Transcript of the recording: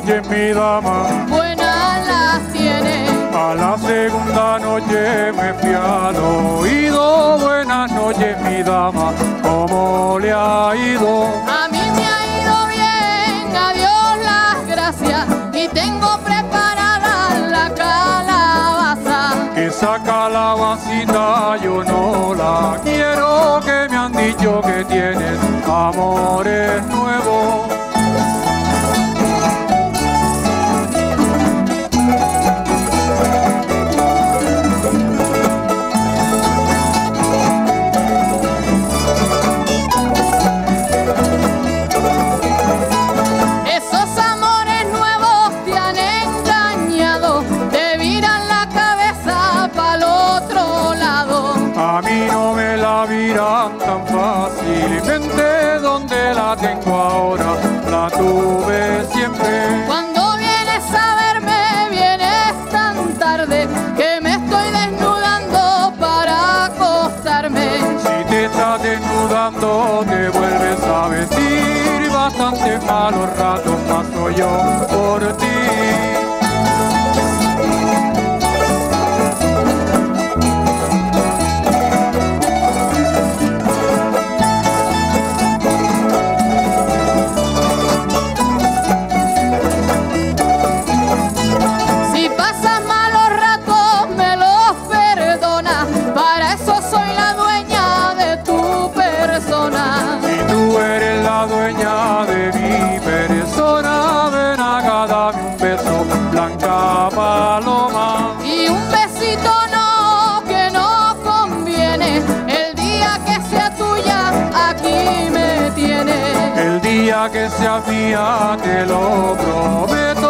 noches, mi dama, buenas las tiene. a la segunda noche me fui al oído. Buenas noches, mi dama, ¿cómo le ha ido? A mí me ha ido bien, a Dios las gracias, y tengo preparada la calabaza. Esa calabacita yo no la quiero, que me han dicho que tienes amores nuevos. Esos amores nuevos te han engañado, te viran la cabeza pa'l otro lado. A mí no me la viran tan fácilmente, donde la tengo ahora, la tuve siempre. Cuando vienes a verme, vienes tan tarde, que me estoy desnudando para acostarme. Si te estás desnudando, te vuelves a vestir, bastante malos ratos paso yo por ti. Si pasas malos ratos, me los perdonas, para eso soy la dueña de tu persona. Si tú eres la dueña de mi persona, ven acá, dame un beso, blanca paloma. Y un besito no, que no conviene, el día que sea tuya, aquí me tienes. El día que sea mía, te lo prometo.